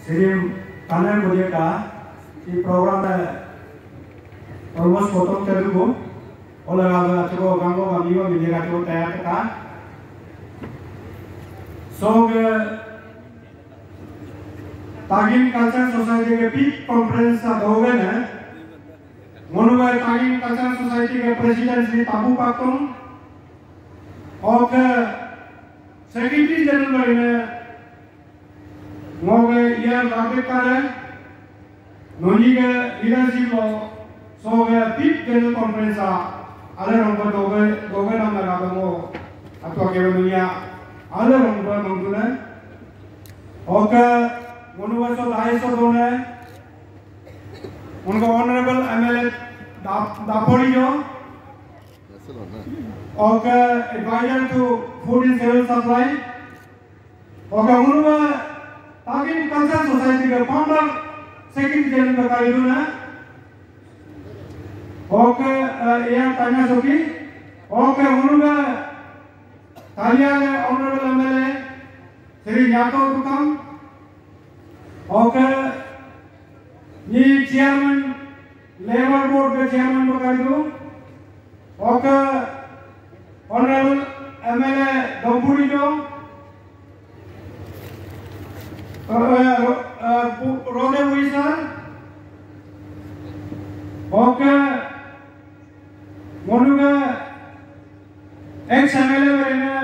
Sirim kanan mulia ka di program almost potong telugu. Olah agak cukup ganggu kami media kacau tayar ka. So Tagin Culture Society के peak conference होगे ना मोनुगा Tagin culture society के president Shri Tabu Pakum और secretary general ने मोगे ये राबित करे नोनी के लीडरशिप लो सोगे पीक जनरल कॉन्फ्रेंस आले रंग दोगे नाम लगा दो अथवा के दुनिया आले रंग मंगुने और मोनुगा सो लाइस दोने उनका ऑनरेबल एमएलए दापोरियो और adviser to food and civil supply और उनका तागिन कल्चर सोसाइटी के फाउंडर सेक्रेटरी जनरल का इधर है और ये तान्या सोकी और उनका तालिया के ऑनरेबल एमएलए श्री यादव दुकान और ये चेयरमैन लेबर बोर्ड के चेयरमैन बता दो और ऑनरेबल एमएलए दंपुरी जो रोडे हुई सर और मोनुगा एक्स एमएलए बने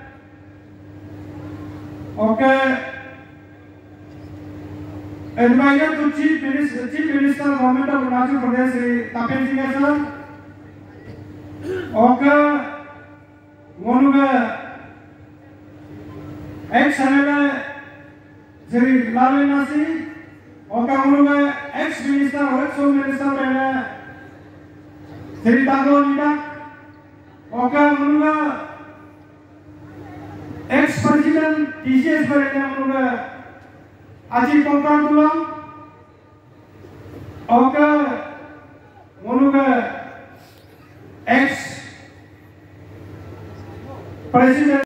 और adviser to chief minister government of Arunachal Pradesh Shri Tapen Singh sir और मोनुगा एक्स एमएलए श्री लालना सिंह और मोनुगा एक्स मिनिस्टर हेल्थ मिनिस्टर रहे श्री दादो लीडा और मोनुगा एक्स प्रेसिडेंट टीसीएस रहे मोनुगा आजी कोंकण तुलम और मोनुगा एक्स प्रेसिडेंट